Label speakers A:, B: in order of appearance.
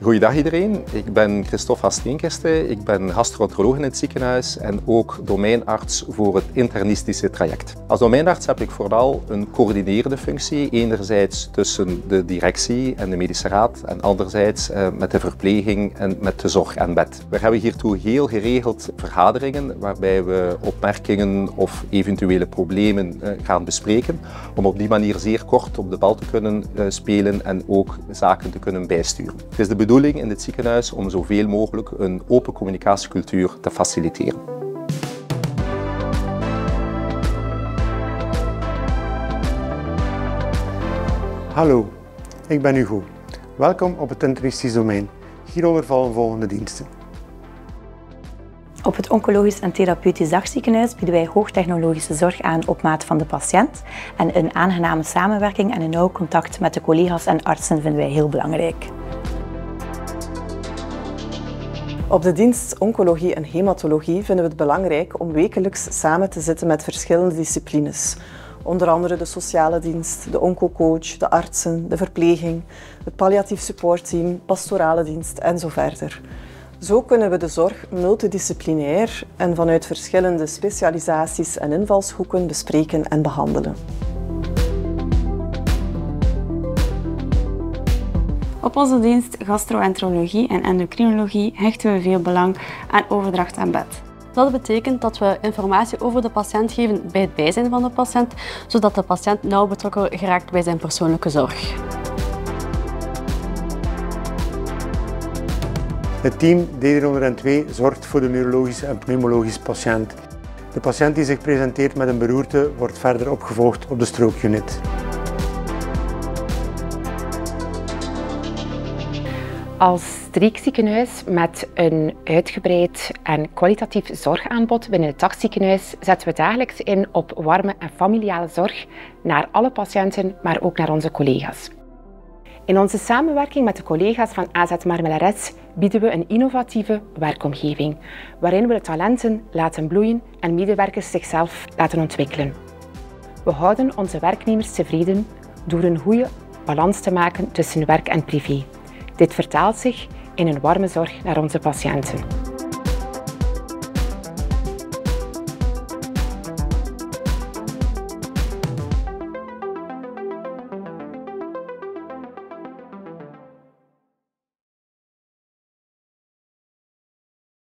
A: Goeiedag iedereen, ik ben Christophe Steenkerste, ik ben gastroenteroloog in het ziekenhuis en ook domeinarts voor het internistische traject. Als domeinarts heb ik vooral een coördinerende functie, enerzijds tussen de directie en de medische raad en anderzijds met de verpleging en met de zorg en bed. We hebben hiertoe heel geregeld vergaderingen waarbij we opmerkingen of eventuele problemen gaan bespreken om op die manier zeer kort op de bal te kunnen spelen en ook zaken te kunnen bijsturen. Het is de bedoeling in het ziekenhuis om zoveel mogelijk een open communicatiecultuur te faciliteren.
B: Hallo, ik ben Hugo. Welkom op het internistisch domein. Hieronder vallen volgende diensten.
C: Op het Oncologisch en Therapeutisch Dagziekenhuis bieden wij hoogtechnologische zorg aan op maat van de patiënt. En een aangename samenwerking en een nauw contact met de collega's en artsen vinden wij heel belangrijk.
D: Op de dienst Oncologie en Hematologie vinden we het belangrijk om wekelijks samen te zitten met verschillende disciplines. Onder andere de sociale dienst, de oncocoach, de artsen, de verpleging, het palliatief supportteam, pastorale dienst en zo verder. Zo kunnen we de zorg multidisciplinair en vanuit verschillende specialisaties en invalshoeken bespreken en behandelen.
E: Op onze dienst gastroenterologie en endocrinologie hechten we veel belang aan overdracht aan bed. Dat betekent dat we informatie over de patiënt geven bij het bijzijn van de patiënt, zodat de patiënt nauw betrokken geraakt bij zijn persoonlijke zorg.
B: Het team D302 zorgt voor de neurologische en pneumologische patiënt. De patiënt die zich presenteert met een beroerte wordt verder opgevolgd op de strookunit.
F: Als streekziekenhuis met een uitgebreid en kwalitatief zorgaanbod binnen het dagziekenhuis zetten we dagelijks in op warme en familiale zorg naar alle patiënten, maar ook naar onze collega's. In onze samenwerking met de collega's van AZ Marmelares bieden we een innovatieve werkomgeving, waarin we de talenten laten bloeien en medewerkers zichzelf laten ontwikkelen. We houden onze werknemers tevreden door een goede balans te maken tussen werk en privé. Dit vertaalt zich in een warme zorg naar onze patiënten.